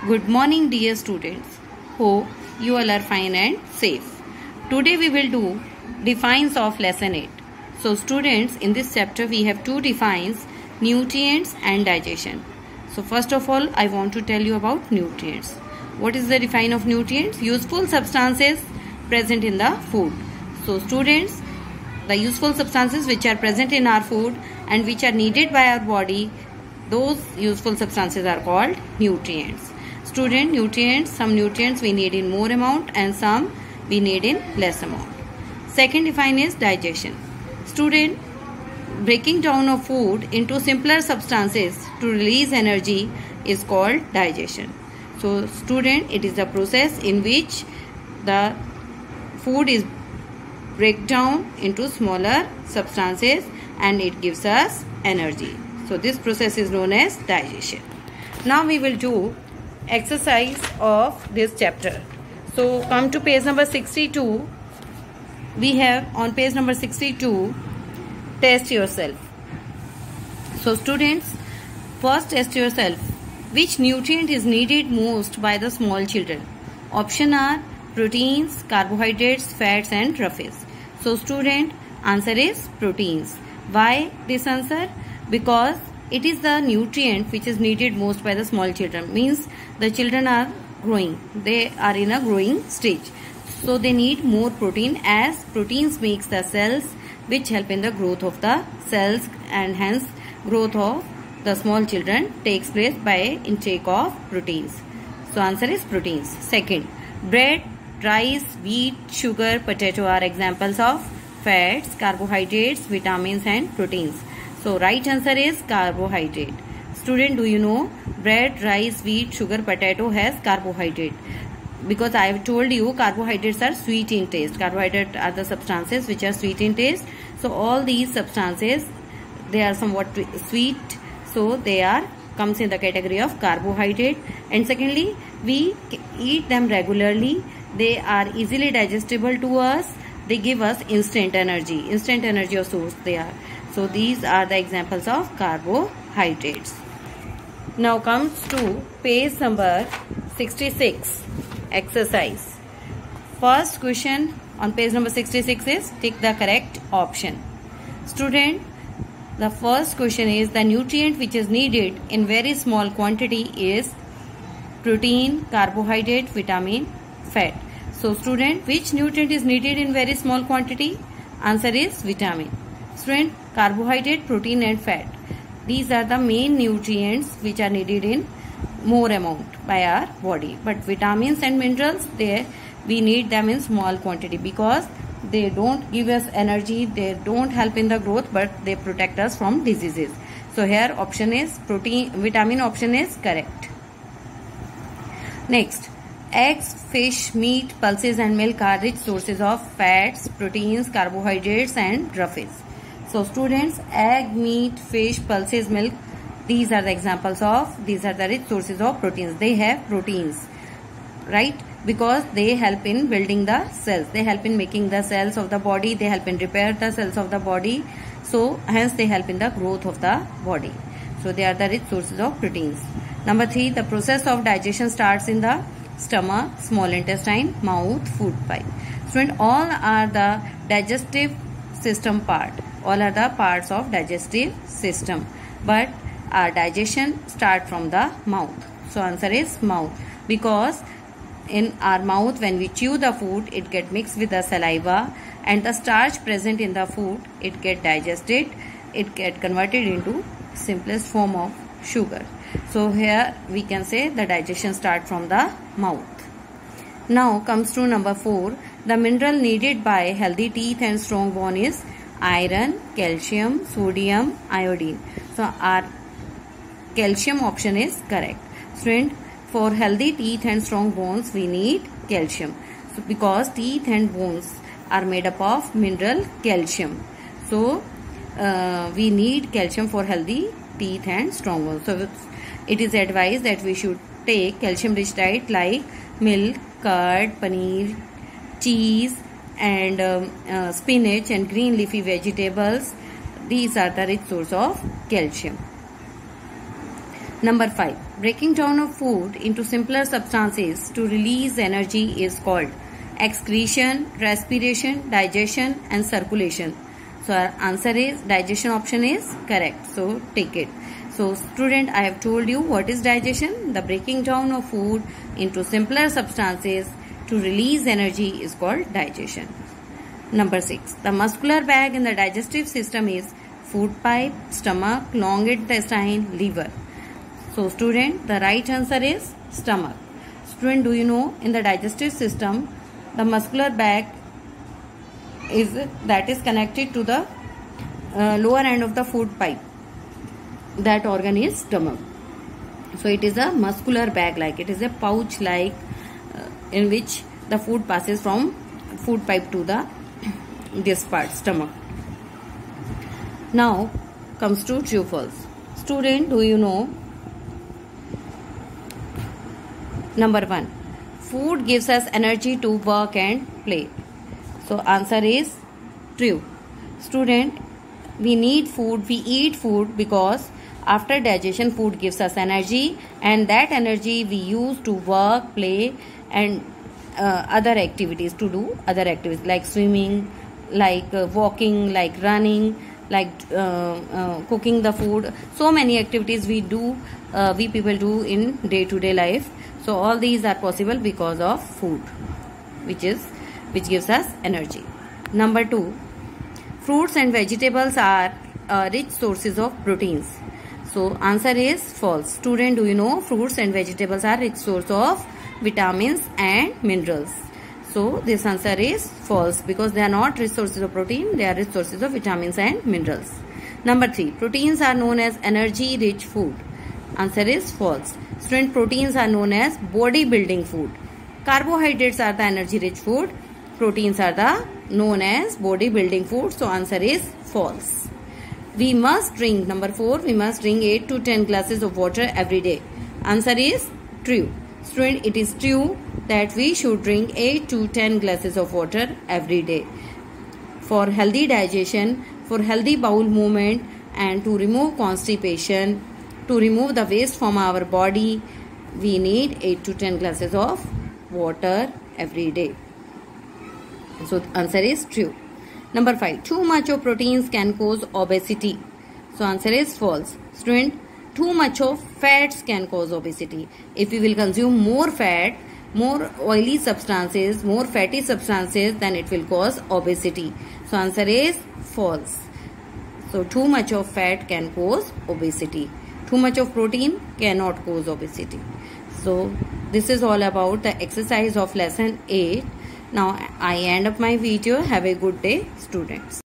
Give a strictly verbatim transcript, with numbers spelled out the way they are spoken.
Good morning dear students. Hope you all are fine and safe. Today we will do defines of lesson eight. So students, in this chapter we have two defines, nutrients and digestion. So first of all I want to tell you about nutrients. What is the define of nutrients? Useful substances present in the food. So students, the useful substances which are present in our food and which are needed by our body, those useful substances are called nutrients. Student, nutrients, some nutrients we need in more amount and some we need in less amount. Second define is digestion. Student, breaking down of food into simpler substances to release energy is called digestion. So student, it is the process in which the food is break down into smaller substances and it gives us energy. So this process is known as digestion. Now we will do exercise of this chapter. So come to page number sixty-two. We have on page number sixty-two, test yourself. So students, first test yourself. Which nutrient is needed most by the small children? Option are proteins, carbohydrates, fats and roughies. So student, answer is proteins. Why this answer? Because it is the nutrient which is needed most by the small children. Means the children are growing. They are in a growing stage. So they need more protein, as proteins makes the cells which help in the growth of the cells, and hence growth of the small children takes place by intake of proteins. So answer is proteins. Second, bread, rice, wheat, sugar, potato are examples of fats, carbohydrates, vitamins and proteins. So right answer is carbohydrate. Student, do you know bread, rice, wheat, sugar, potato has carbohydrate? Because I have told you carbohydrates are sweet in taste. Carbohydrates are the substances which are sweet in taste. So all these substances, they are somewhat sweet. So they are comes in the category of carbohydrate. And secondly, we eat them regularly. They are easily digestible to us. They give us instant energy. Instant energy of source they are. So these are the examples of carbohydrates. Now comes to page number sixty-six, exercise. First question on page number sixty-six is tick the correct option. Student, the first question is the nutrient which is needed in very small quantity is protein, carbohydrate, vitamin, fat. So student, which nutrient is needed in very small quantity? Answer is vitamin. Student, carbohydrate, protein and fat. These are the main nutrients which are needed in more amount by our body. But vitamins and minerals, they we need them in small quantity because they don't give us energy, they don't help in the growth, but they protect us from diseases. So here option is protein, vitamin option is correct. Next, eggs, fish, meat, pulses and milk are rich sources of fats, proteins, carbohydrates and roughies. So students, egg, meat, fish, pulses, milk, these are the examples of, these are the rich sources of proteins. They have proteins, right? Because they help in building the cells. They help in making the cells of the body. They help in repair the cells of the body. So hence they help in the growth of the body. So they are the rich sources of proteins. Number three, the process of digestion starts in the stomach, small intestine, mouth, food pipe. Student, all are the digestive system part. All are the parts of digestive system. But our digestion start from the mouth. So answer is mouth. Because in our mouth, when we chew the food, it get mixed with the saliva and the starch present in the food, it get digested, it get converted into simplest form of sugar. So here we can say the digestion start from the mouth. Now comes to number four. The mineral needed by healthy teeth and strong bone is iron, calcium, sodium, iodine. So our calcium option is correct. Student, for healthy teeth and strong bones we need calcium. So because teeth and bones are made up of mineral calcium. So uh, we need calcium for healthy teeth and strong bones. So it is advised that we should take calcium rich diet like milk, curd, paneer, cheese and um, uh, spinach and green leafy vegetables. These are the rich source of calcium. Number five. breaking down of food into simpler substances to release energy is called excretion, respiration, digestion and circulation. So our answer is digestion option is correct. So take it. So student, I have told you what is digestion. The breaking down of food into simpler substances to release energy is called digestion. Number six. The muscular bag in the digestive system is food pipe, stomach, long intestine, liver. So student, the right answer is stomach. Student, do you know in the digestive system, the muscular bag is that is connected to the uh, lower end of the food pipe. That organ is stomach. So it is a muscular bag like, it is a pouch like uh, in which the food passes from food pipe to the this part, stomach. Now comes to true false. Student, do you know? Number one, food gives us energy to work and play. So answer is true. Student, we need food, we eat food because after digestion food gives us energy, and that energy we use to work, play and uh, other activities, to do other activities like swimming, like uh, walking, like running, like uh, uh, cooking the food. So many activities we do, uh, we people do in day-to-day life. So all these are possible because of food, which is which gives us energy. Number two, fruits and vegetables are uh, rich sources of proteins. So answer is false. Student, do you know fruits and vegetables are rich source of vitamins and minerals? So this answer is false because they are not rich sources of protein, they are rich sources of vitamins and minerals. Number three, proteins are known as energy rich food. Answer is false. Student, proteins are known as body building food. Carbohydrates are the energy rich food. Proteins are the known as body building food. So answer is false. We must drink, number four, we must drink eight to ten glasses of water every day. Answer is true. Student, it is true that we should drink eight to ten glasses of water every day. For healthy digestion, for healthy bowel movement and to remove constipation, to remove the waste from our body, we need eight to ten glasses of water every day. So answer is true. Number five, too much of proteins can cause obesity. So answer is false. Student, too much of fats can cause obesity. If we will consume more fat, more oily substances, more fatty substances, then it will cause obesity. So answer is false. So too much of fat can cause obesity. Too much of protein cannot cause obesity. So this is all about the exercise of lesson eight. Now I end up my video. Have a good day, students.